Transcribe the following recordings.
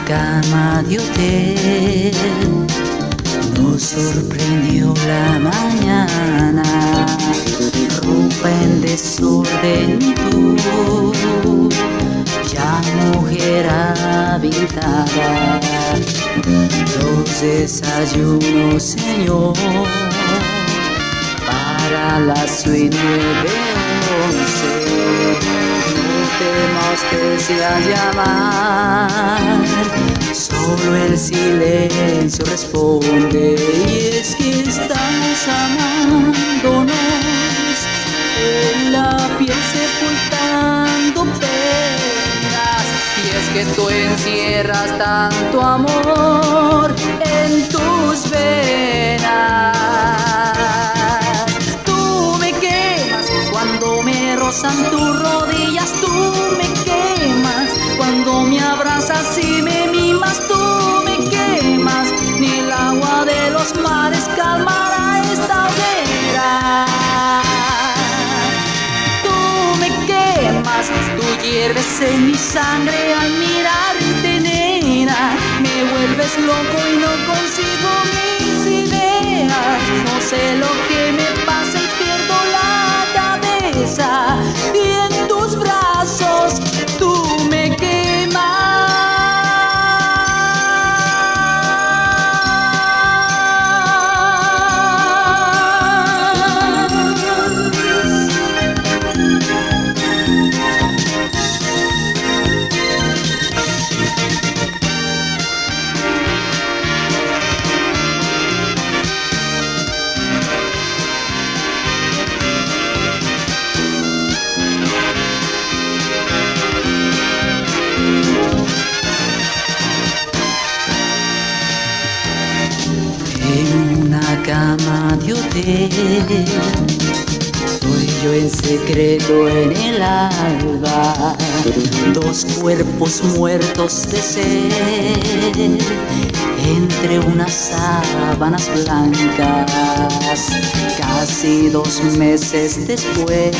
cama de hotel nos sorprendió la mañana, ropa en desorden y tú, ya mujer habitada. Los desayunos, Señor, para la suite 911. No temas que sea llamar, solo el silencio responde. Y es que estamos amándonos, en la piel sepultando penas. Y es que tú encierras tanto amor en tus venas. Tú me quemas cuando me rozan tus rodillas, tú me quemas cuando me abrazas y me mimas, tú me quemas. Ni el agua de los mares calmará esta hoguera. Tú me quemas, tú hierves en mi sangre al mirarte, nena. Me vuelves loco y no consigo mis ideas. No sé lo que me pasa y pierdo la cabeza. Y en tus brazos tú me quemas. En una cama de hotel, soy yo en secreto en el alba, dos cuerpos muertos de sed, entre unas sábanas blancas, casi 2 meses después,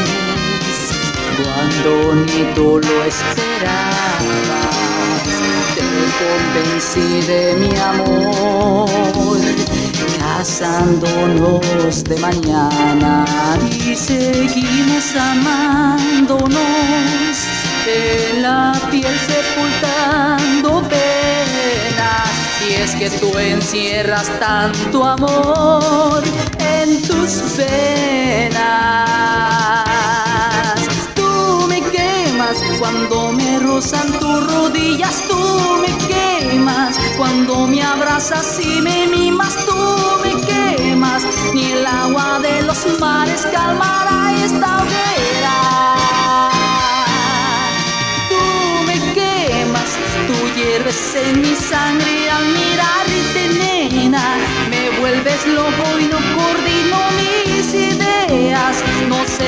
cuando ni tú lo esperabas. Te convencí de mi amor, casándonos de mañana, y seguimos amándonos, en la piel sepultando penas. Y es que tú encierras tanto amor en tus venas. Tú me quemas cuando me rozan tus rodillas, tú me quemas cuando me abrazas y me mimas, tú me quemas. Ni el agua de los mares calmará esta hoguera. Tú me quemas, tú hierves en mi sangre al mirarte, nena. Me vuelves loco y no coordino mis ideas. No sé